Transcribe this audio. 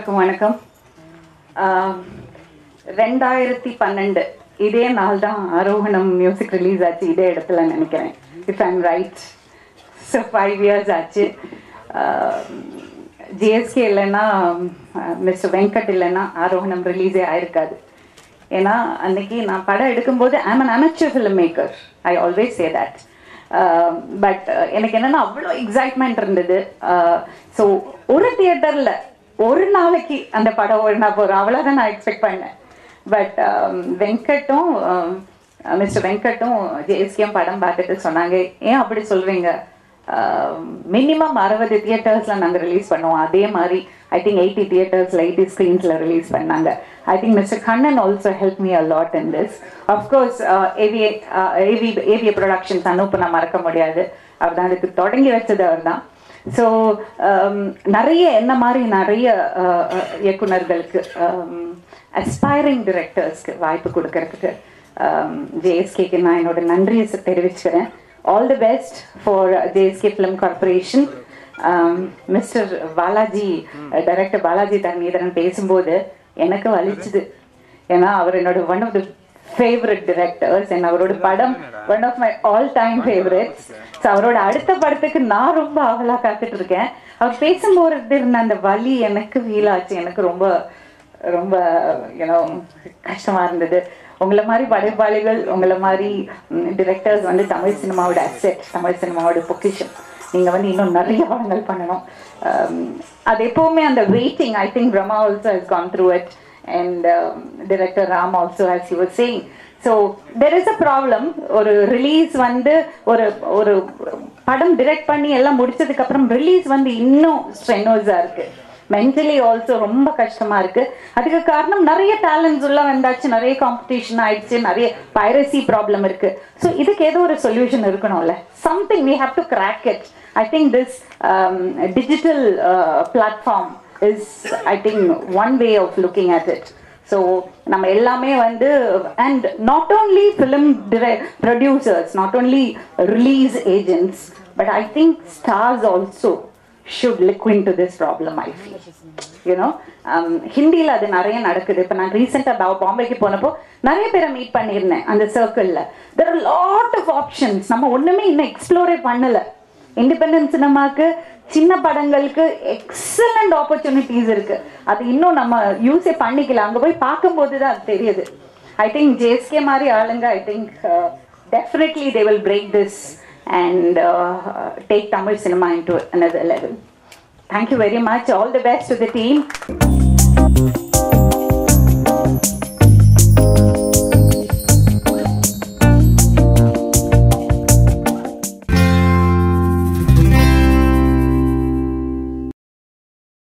எல்லாருக்கும் வணக்கம். 2012 இதே நாள் தான் ஆரோகணம் மியூசிக் ரிலீஸ் ஆச்சு. இதே இடத்துல நினைக்கிறேன், if I'm right. So 5 years ஆச்சு. ஜிஎஸ்கே இல்லைன்னா, மிஸ்டர் வெங்கட் இல்லைன்னா ஆரோகணம் ரிலீஸே ஆயிருக்காது. ஏன்னா அன்னைக்கு நான் படம் எடுக்கும்போது I'm an amateur film maker, I always say that. But எனக்கு என்னென்னா அவ்வளோ எக்ஸைட்மெண்ட் இருந்தது. ஸோ ஒரு தியேட்டரில் ஒரு நாளைக்கு அந்த படம் ஓடினா போகிறோம், அவ்வளோதான் நான் எக்ஸ்பெக்ட் பண்ணேன். பட் வெங்கட்டும் மிஸ்டர் வெங்கட்டும் ஜேஎஸ்கேயும் படம் பார்த்துட்டு சொன்னாங்க, ஏன் அப்படி சொல்கிறீங்க, மினிமம் 60 தியேட்டர்ஸில் நாங்கள் ரிலீஸ் பண்ணுவோம். அதே மாதிரி ஐ திங்க் 80 தியேட்டர்ஸில் 80 ஸ்க்ரீன்ஸில் ரிலீஸ் பண்ணாங்க. I think mister Kannan also help me a lot in this. Of course AVA productions அனுப்பு நான் மறக்க முடியாது, அவர் தான் அதுக்கு தொடங்கி வச்சது அவர் தான். ஸோ நிறைய என்ன மாதிரி நிறைய இயக்குனர்களுக்கு, அஸ்பைரிங் டிரெக்டர்ஸ்க்கு வாய்ப்பு கொடுக்கறதுக்கு ஜேஎஸ்கேக்கு நான் என்னோட நன்றியை தெரிவிச்சுக்கிறேன். All the best for JSK film corporation. Mister Balaji, director Balaji Dharanidharan பேசும்போது எனக்கு வலிச்சுது. ஏன்னா அவர் என்னோட one of the favourite directors and அவரோட படம் one of my all time favourites. So அவரோட அடுத்த படத்துக்கு நான் ரொம்ப ஆவலாக காத்துட்டு இருக்கேன். அவர் பேசும்போது இருந்த அந்த வலி எனக்கு ஃபீல் ஆச்சு. எனக்கு ரொம்ப ரொம்ப கஷ்டமாக இருந்தது. உங்களை மாதிரி படைப்பாளிகள், உங்களை மாதிரி டிரெக்டர்ஸ் வந்து தமிழ் சினிமாவோட அசெட், தமிழ் சினிமாவோட பொக்கிஷம். நீங்கள் வந்து இன்னும் நிறைய படங்கள் பண்ணணும். அது எப்போவுமே அந்த waiting, I think Brahma also has gone through it and director Ram also, as he was saying. So there is a problem. ஒரு ரிலீஸ் வந்து ஒரு படம் டிரெக்ட் பண்ணி எல்லாம் முடிச்சதுக்கு அப்புறம் ரிலீஸ் வந்து இன்னும் ஸ்ட்ரெனோஸா இருக்கு, மென்டலி ஆல்சோ ரொம்ப கஷ்டமா இருக்கு. அதுக்கு காரணம் நிறைய டேலண்ட்ஸ் உள்ள வந்தாச்சு, நிறைய காம்படிஷன் ஆயிடுச்சு, நிறைய பைரசி ப்ராப்ளம் இருக்கு. ஸோ இதுக்கு ஏதோ ஒரு சொல்யூஷன் இருக்கணும்ல, something we have to crack it. I think this digital platform is, I think, one way of looking at it. So நம்ம எல்லாமே வந்து, and not only film producers, not only release agents, but I think stars also should look into this problem, I feel. ஹிந்தியில் அது நிறைய நடக்குது. இப்போ நான் ரீசெண்டாக பாம்பேக்கு போனப்போ நிறைய பேரை மீட் பண்ணியிருந்தேன் அந்த சர்க்கிளில். there are a lot of options. நம்ம ஒன்றுமே இன்னும் எக்ஸ்ப்ளோரே பண்ணலை. இண்டிபெண்டன்ட் சினிமாவுக்கு, சின்ன படங்களுக்கு எக்ஸலண்ட் ஆப்பர்ச்சுனிட்டிஸ் இருக்கு. அது இன்னும் நம்ம யூஸே பண்ணிக்கல. அங்கே போய் பார்க்கும்போது தான் அது தெரியுது. ஐ திங்க் ஜேஎஸ்கே மாதிரி ஆளுங்க, I think definitely they will break this and take Tamil cinema into another level. Thank you very much. All the best to the team.